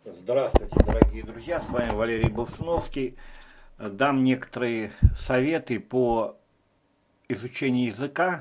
Здравствуйте, дорогие друзья, с вами Валерий Болсуновский. Дам некоторые советы по изучению языка,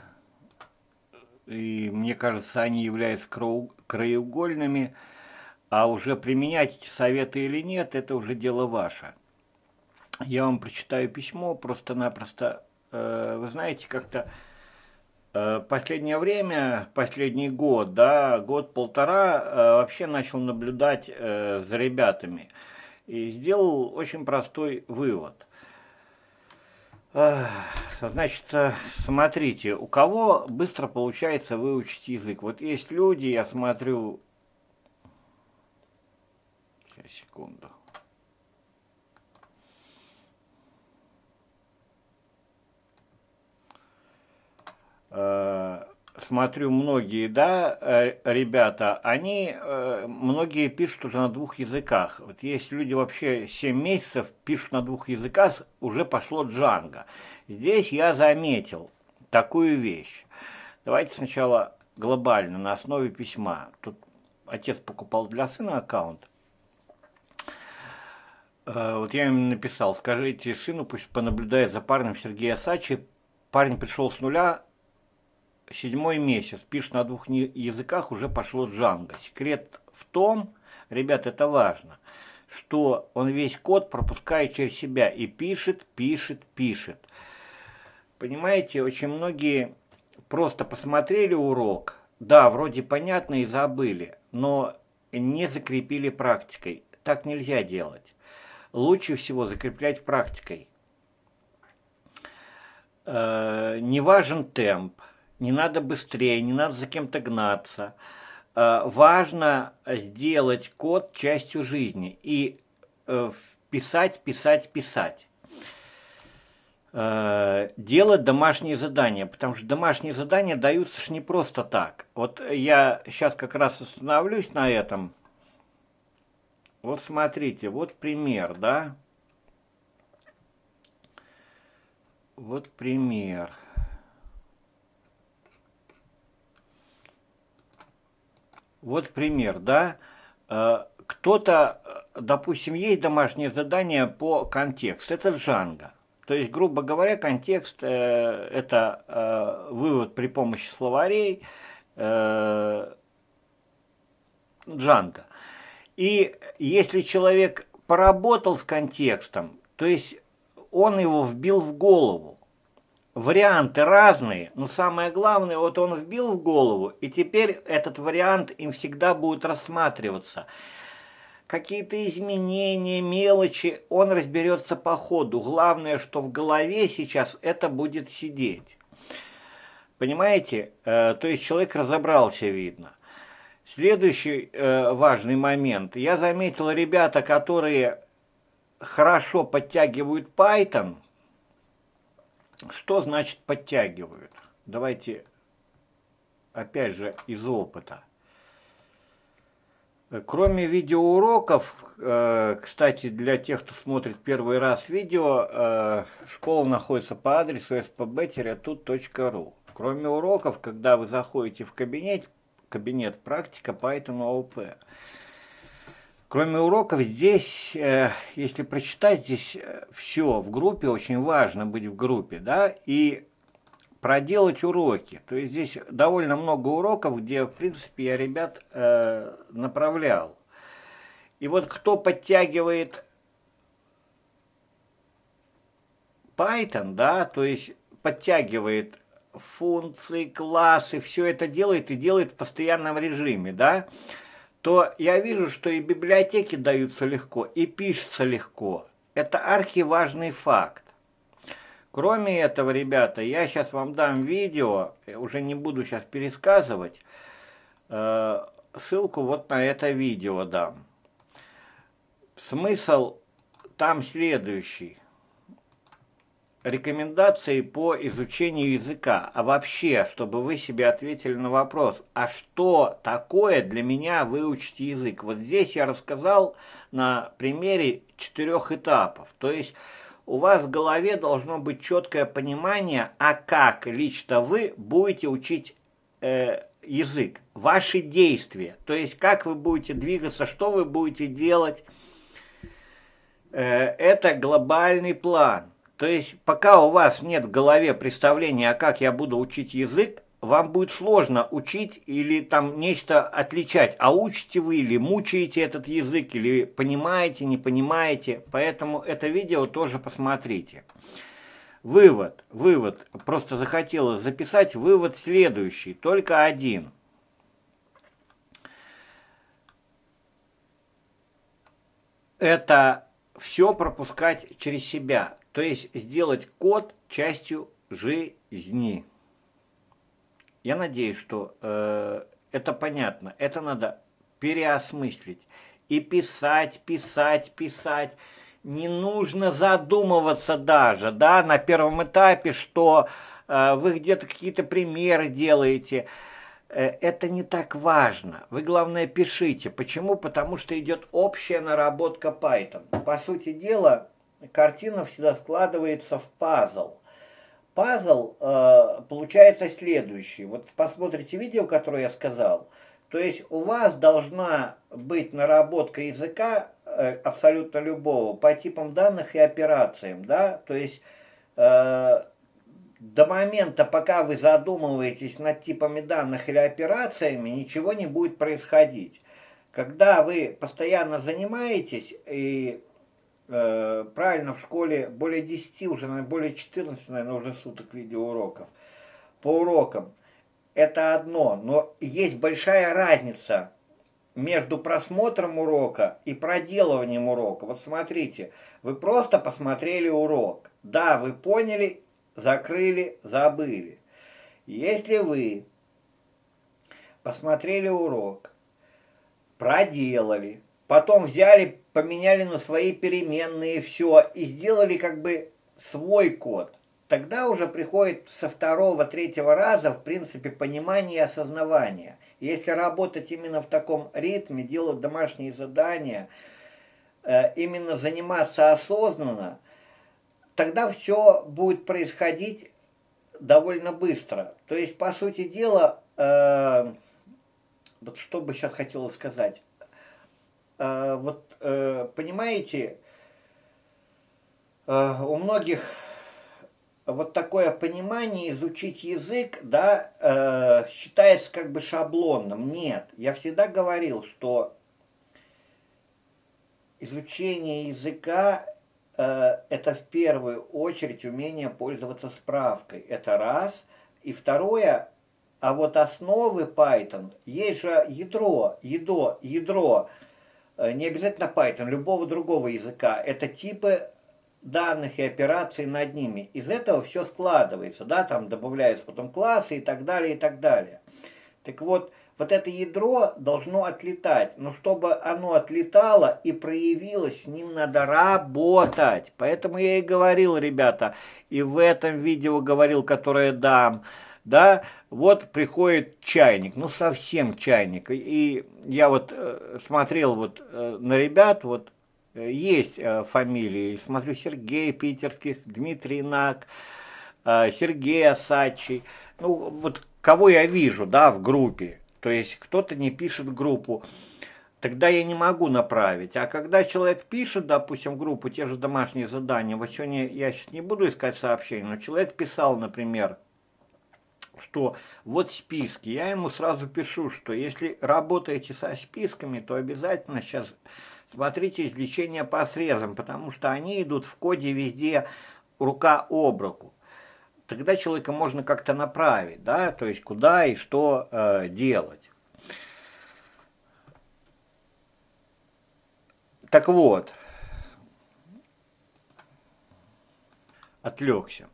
и мне кажется, они являются краеугольными, а уже применять эти советы или нет, это уже дело ваше. Я вам прочитаю письмо просто-напросто. Вы знаете, как-то последнее время, последний год, да, год-полтора, вообще начал наблюдать за ребятами и сделал очень простой вывод. Значит, смотрите, у кого быстро получается выучить язык? Вот есть люди, я смотрю... Сейчас, секунду. Смотрю, многие, да, ребята, они, многие пишут уже на двух языках. Вот есть люди вообще 7 месяцев пишут на двух языках, уже пошло Django. Здесь я заметил такую вещь. Давайте сначала глобально, на основе письма. Тут отец покупал для сына аккаунт. Вот я им написал: скажите сыну, пусть понаблюдает за парнем Сергея Сачи. Парень пришел с нуля, 7-й месяц, пишет на двух языках, уже пошло Django. Секрет в том, ребят, это важно, что он весь код пропускает через себя и пишет, пишет, пишет. Понимаете, очень многие просто посмотрели урок, да, вроде понятно и забыли, но не закрепили практикой. Так нельзя делать. Лучше всего закреплять практикой. Не важен темп. Не надо быстрее, не надо за кем-то гнаться. Важно сделать код частью жизни и писать, писать, писать. Делать домашние задания, потому что домашние задания даются ж не просто так. Вот я сейчас как раз остановлюсь на этом. Вот смотрите, вот пример, да? Вот пример. Вот пример, да? Кто-то, допустим, есть домашнее задание по контексту, это Django. То есть, грубо говоря, контекст это вывод при помощи словарей Django. И если человек поработал с контекстом, то есть он его вбил в голову, варианты разные, но самое главное, вот он вбил в голову, и теперь этот вариант им всегда будет рассматриваться. Какие-то изменения, мелочи, он разберется по ходу. Главное, что в голове сейчас это будет сидеть. Понимаете? То есть человек разобрался, видно. Следующий важный момент. Я заметил, ребята, которые хорошо подтягивают Python. Что значит подтягивают? Давайте, опять же, из опыта. Кроме видеоуроков, кстати, для тех, кто смотрит первый раз видео, школа находится по адресу spb-tut.ru. Кроме уроков, когда вы заходите в кабинет практика Python ООП. Кроме уроков, здесь, если прочитать, здесь все в группе, очень важно быть в группе, да, и проделать уроки. То есть здесь довольно много уроков, где, в принципе, я ребят направлял. И вот кто подтягивает Python, да, то есть подтягивает функции, классы, все это делает и делает в постоянном режиме, да, то я вижу, что и библиотеки даются легко, и пишется легко. Это архиважный факт. Кроме этого, ребята, я сейчас вам дам видео, уже не буду сейчас пересказывать, ссылку вот на это видео дам. Смысл там следующий. Рекомендации по изучению языка, а вообще, чтобы вы себе ответили на вопрос, а что такое для меня выучить язык? Вот здесь я рассказал на примере 4 этапов, то есть у вас в голове должно быть четкое понимание, а как лично вы будете учить язык, ваши действия, то есть как вы будете двигаться, что вы будете делать. Это глобальный план. То есть пока у вас нет в голове представления, а как я буду учить язык, вам будет сложно учить или там нечто отличать. А учите вы или мучаете этот язык, или понимаете, не понимаете. Поэтому это видео тоже посмотрите. Вывод, просто захотелось записать вывод следующий, только один. Это все пропускать через себя, то есть сделать код частью жизни. Я надеюсь, что это понятно, это надо переосмыслить и писать. Не нужно задумываться даже, да, на первом этапе, что вы где-то какие-то примеры делаете. Это не так важно. Вы, главное, пишите. Почему? Потому что идет общая наработка Python. По сути дела, картина всегда складывается в пазл. Пазл получается следующий. Вот посмотрите видео, которое я сказал. То есть у вас должна быть наработка языка абсолютно любого по типам данных и операциям. Да? То есть до момента, пока вы задумываетесь над типами данных или операциями, ничего не будет происходить. Когда вы постоянно занимаетесь, и правильно в школе более 10, уже более 14, наверное, уже суток видеоуроков, по урокам, это одно, но есть большая разница между просмотром урока и проделыванием урока. Вот смотрите, вы просто посмотрели урок. Да, вы поняли, закрыли, забыли. Если вы посмотрели урок, проделали, потом взяли, поменяли на свои переменные все и сделали как бы свой код, тогда уже приходит со второго, третьего раза, в принципе, понимание и осознавание. Если работать именно в таком ритме, делать домашние задания, именно заниматься осознанно, тогда все будет происходить довольно быстро. То есть, по сути дела, вот что бы сейчас хотелось сказать. Понимаете, у многих вот такое понимание, изучить язык, да, считается как бы шаблонным. Нет, я всегда говорил, что изучение языка это в первую очередь умение пользоваться справкой. Это раз. И второе, а вот основы Python, есть же ядро, не обязательно Python, любого другого языка. Это типы данных и операций над ними. Из этого все складывается, да, там добавляются потом классы и так далее, и так далее. Так вот, вот это ядро должно отлетать, но чтобы оно отлетало и проявилось, с ним надо работать. Поэтому я и говорил, ребята, и в этом видео говорил, которое дам, да, вот приходит чайник, ну совсем чайник. И я вот смотрел вот на ребят, вот есть фамилии, смотрю, Сергей Питерских, Дмитрий Нак, Сергей Осадчий, ну вот кого я вижу, да, в группе. То есть кто-то не пишет в группу, тогда я не могу направить. А когда человек пишет, допустим, в группу те же домашние задания, вот сегодня я сейчас не буду искать сообщения, но человек писал, например, что вот списки, я ему сразу пишу, что если работаете со списками, то обязательно сейчас смотрите извлечения по срезам, потому что они идут в коде везде рука об руку. Тогда человека можно как-то направить, да, то есть куда и что делать. Так вот, отвлекся.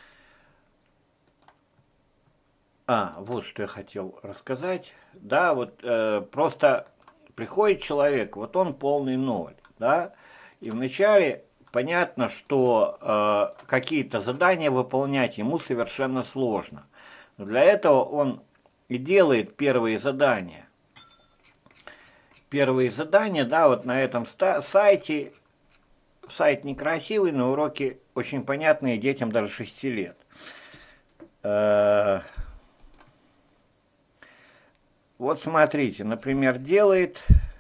Вот что я хотел рассказать. Да, вот просто приходит человек, вот он полный ноль, да, и вначале понятно, что какие-то задания выполнять ему совершенно сложно. Но для этого он и делает первые задания. Первые задания, да, вот на этом сайте. Сайт некрасивый, но уроки очень понятные детям даже 6 лет. Вот смотрите, например, делает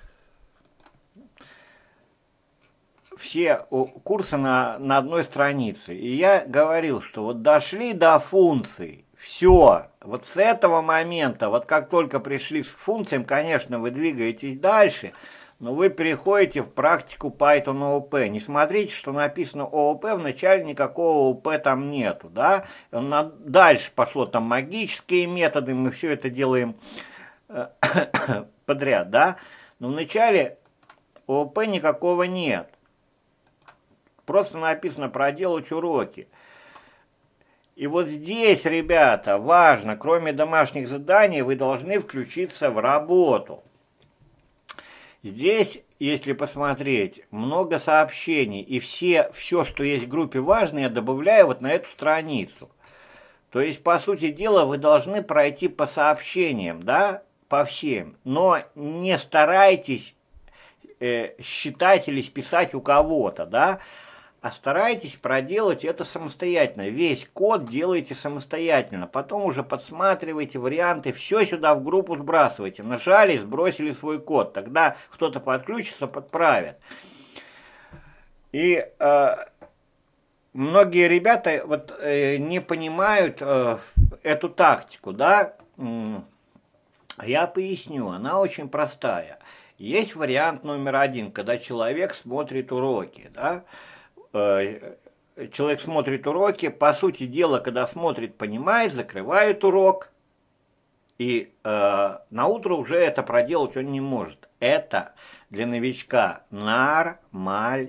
все курсы на одной странице. И я говорил, что вот дошли до функций, все, вот с этого момента, вот как только пришли к функциям, конечно, вы двигаетесь дальше, но вы переходите в практику Python OOP. Не смотрите, что написано OOP, вначале никакого OOP там нету, да. Дальше пошло там магические методы, мы все это делаем подряд, да. Но вначале OOP никакого нет. Просто написано проделать уроки. И вот здесь, ребята, важно, кроме домашних заданий, вы должны включиться в работу. Здесь, если посмотреть, много сообщений, и все, что есть в группе важно, я добавляю вот на эту страницу. То есть, по сути дела, вы должны пройти по сообщениям, да, по всем, но не старайтесь считать или списать у кого-то, да, а старайтесь проделать это самостоятельно. Весь код делайте самостоятельно. Потом уже подсматривайте варианты, все сюда в группу сбрасывайте. Нажали, сбросили свой код. Тогда кто-то подключится, подправит. И многие ребята вот, не понимают эту тактику, да. Я поясню, она очень простая. Есть вариант номер один, когда человек смотрит уроки, да. Человек смотрит уроки, по сути дела, когда смотрит, понимает, закрывает урок, и на утро уже это проделать он не может. Это для новичка нормально.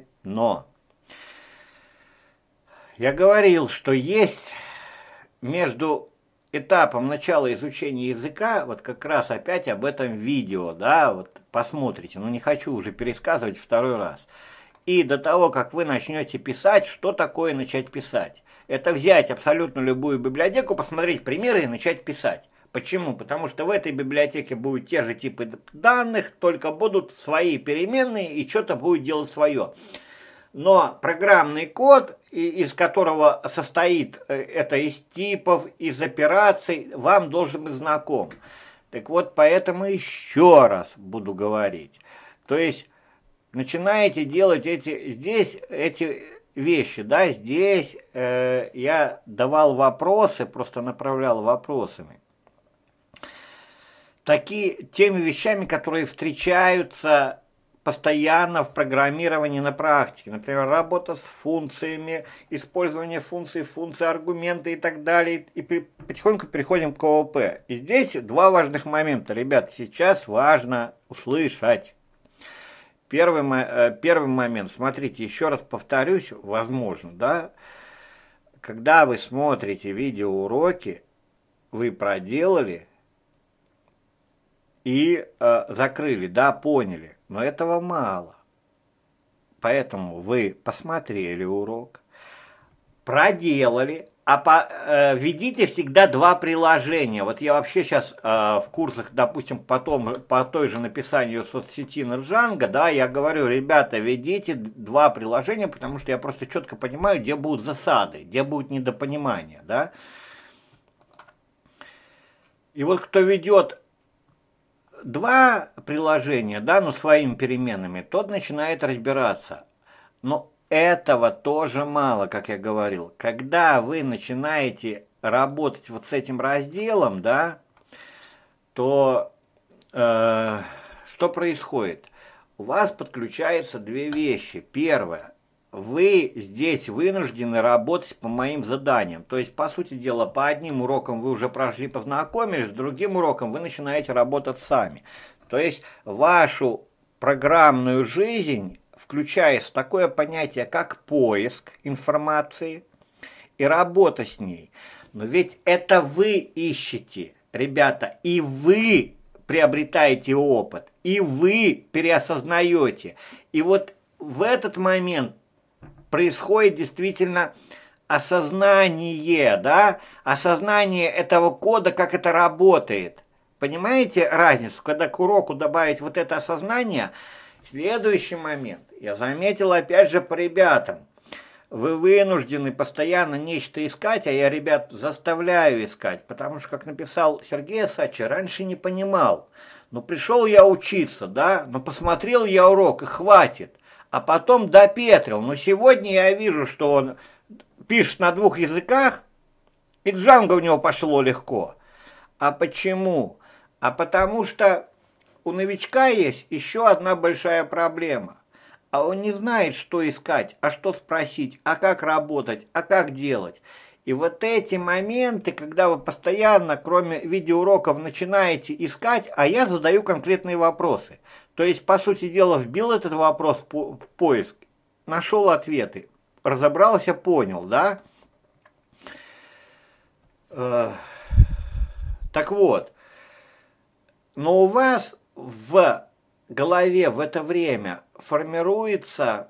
Я говорил, что есть между этапом начала изучения языка, вот как раз опять об этом видео, да, вот посмотрите, но не хочу уже пересказывать второй раз. И до того, как вы начнете писать, что такое начать писать? Это взять абсолютно любую библиотеку, посмотреть примеры и начать писать. Почему? Потому что в этой библиотеке будут те же типы данных, только будут свои переменные и что-то будет делать свое. Но программный код, из которого состоит это из типов, из операций, вам должен быть знаком. Так вот, поэтому еще раз буду говорить. То есть начинаете делать эти вещи, да, здесь я давал вопросы, просто направлял вопросами. Теми вещами, которые встречаются постоянно в программировании на практике. Например, работа с функциями, использование функций, аргументы и так далее. И потихоньку переходим к ООП. И здесь два важных момента, ребят, сейчас важно услышать. Первый момент, смотрите, еще раз повторюсь, возможно, да, когда вы смотрите видеоуроки, вы проделали и закрыли, да, поняли, но этого мало. Поэтому вы посмотрели урок, проделали, ведите всегда два приложения. Вот я вообще сейчас в курсах, допустим, потом по той же написанию соцсети на Django, да, я говорю, ребята, ведите два приложения, потому что я просто четко понимаю, где будут засады, где будет недопонимание, да. И вот кто ведет два приложения, да, но своими переменными, тот начинает разбираться. Но этого тоже мало, как я говорил. Когда вы начинаете работать вот с этим разделом, да, то что происходит? У вас подключаются две вещи. Первое. Вы здесь вынуждены работать по моим заданиям. То есть, по сути дела, по одним урокам вы уже прошли, познакомились, с другим уроком вы начинаете работать сами. То есть, вашу программную жизнь включается такое понятие, как поиск информации и работа с ней. Но ведь это вы ищете, ребята, и вы приобретаете опыт, и вы переосознаете. И вот в этот момент происходит действительно осознание, да, осознание этого кода, как это работает. Понимаете разницу, когда к уроку добавить вот это осознание? Следующий момент. Я заметил опять же по ребятам. вы вынуждены постоянно нечто искать, а я, ребят, заставляю искать, потому что, как написал Сергей Асачи, раньше не понимал. Но пришел я учиться, да, но посмотрел я урок, и хватит. А потом допетрил. Но сегодня я вижу, что он пишет на 2 языках, и Django у него пошло легко. А почему? А потому что у новичка есть еще одна большая проблема. А он не знает, что искать, а что спросить, а как работать, а как делать. И вот эти моменты, когда вы постоянно, кроме видеоуроков, начинаете искать, а я задаю конкретные вопросы. То есть, по сути дела, вбил этот вопрос в поиск, нашел ответы, разобрался, понял, да? Так вот, но у вас в голове в это время формируется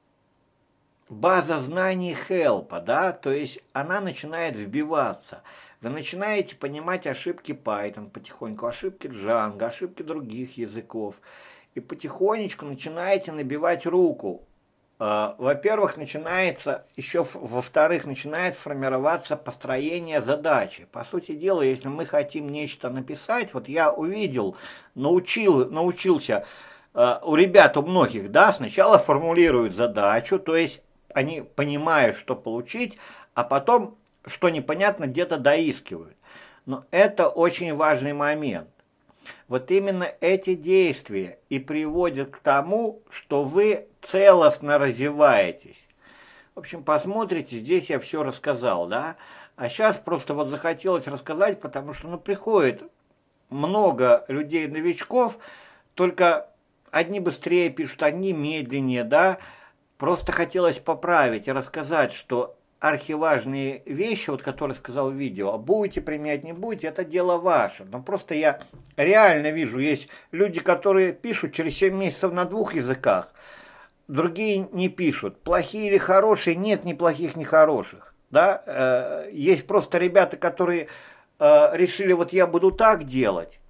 база знаний хелпа, да, то есть она начинает вбиваться. Вы начинаете понимать ошибки Python потихоньку, ошибки Django, ошибки других языков. И потихонечку начинаете набивать руку. Во-первых, начинается, еще во-вторых, начинает формироваться построение задачи. По сути дела, если мы хотим нечто написать, вот я увидел, научился у ребят, у многих, да, сначала формулируют задачу, то есть они понимают, что получить, а потом, что непонятно, где-то доискивают. Но это очень важный момент. Вот именно эти действия и приводят к тому, что вы целостно развиваетесь. В общем, посмотрите, здесь я все рассказал, да? А сейчас просто вот захотелось рассказать, потому что, приходит много людей-новичков, только одни быстрее пишут, одни медленнее, да? Просто хотелось поправить и рассказать, что архиважные вещи, вот которые сказал в видео, будете применять, не будете, это дело ваше. Но просто я реально вижу, есть люди, которые пишут через 7 месяцев на 2 языках, другие не пишут. Плохие или хорошие? Нет ни плохих, ни хороших. Да? Есть просто ребята, которые решили, вот я буду так делать,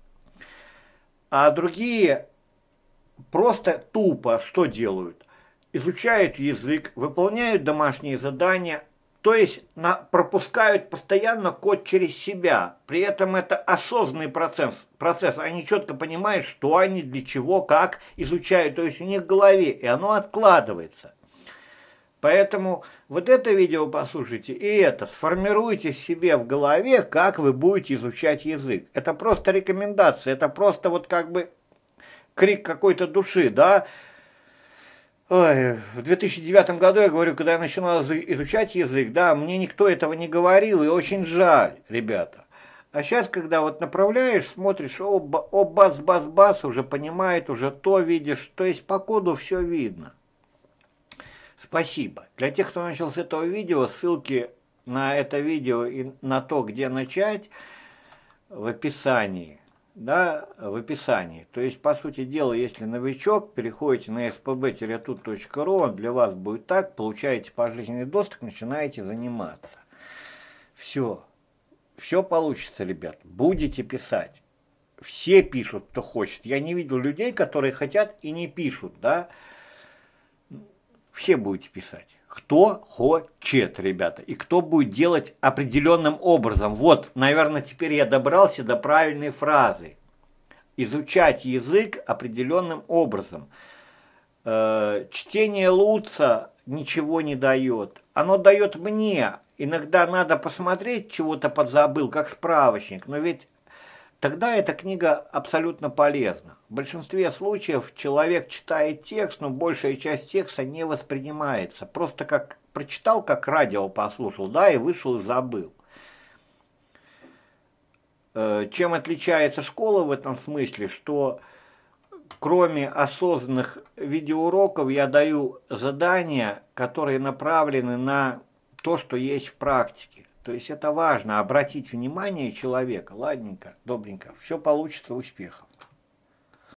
а другие просто тупо что делают? Изучают язык, выполняют домашние задания, то есть пропускают постоянно код через себя. При этом это осознанный процесс. Они четко понимают, что они, для чего, как изучают. То есть у них в голове, и оно откладывается. Поэтому вот это видео послушайте, и это сформируйте себе в голове, как вы будете изучать язык. Это просто рекомендация, это просто вот как бы крик какой-то души, да. Ой, в 2009 году, я говорю, когда я начинал изучать язык, да, мне никто этого не говорил, и очень жаль, ребята. А сейчас, когда вот направляешь, смотришь, бас, уже понимает, уже то видишь, то есть по коду все видно. Спасибо. Для тех, кто начал с этого видео, ссылки на это видео и на то, где начать, в описании. Да, в описании. То есть, по сути дела, если новичок, переходите на spb-tut.ru, он для вас будет так, получаете пожизненный доступ, начинаете заниматься. Все. Все получится, ребят. Будете писать. Все пишут, кто хочет. Я не видел людей, которые хотят и не пишут, да. Все будете писать. Кто хочет, ребята, и кто будет делать определенным образом. Вот, наверное, теперь я добрался до правильной фразы. Изучать язык определенным образом. Чтение Луца ничего не дает. Оно дает мне. Иногда надо посмотреть, чего-то подзабыл, как справочник, но ведь тогда эта книга абсолютно полезна. В большинстве случаев человек читает текст, но большая часть текста не воспринимается. Просто как прочитал, как радио послушал, да, и вышел и забыл. Чем отличается школа в этом смысле, что кроме осознанных видеоуроков я даю задания, которые направлены на то, что есть в практике. То есть это важно, обратить внимание человека. Ладненько, добренько. Все получится, успехов.